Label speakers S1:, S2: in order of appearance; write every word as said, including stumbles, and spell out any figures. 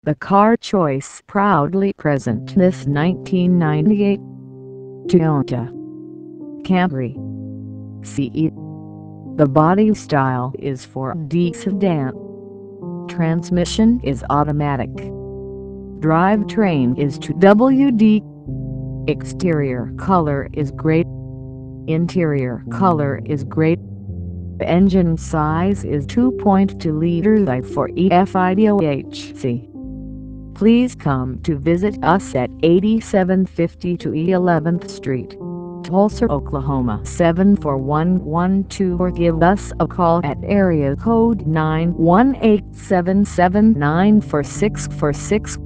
S1: The Car Choice proudly present this nineteen ninety-eight Toyota Camry C E. The body style is four D sedan. Transmission is automatic. Drivetrain is two W D. Exterior color is gray. Interior color is gray. Engine size is two point two liters I four E F I D O H C. Please come to visit us at eighty-seven fifty-two East eleventh Street, Tulsa, Oklahoma seven four one one two, or give us a call at area code nine one eight, seven seven nine, four six four six.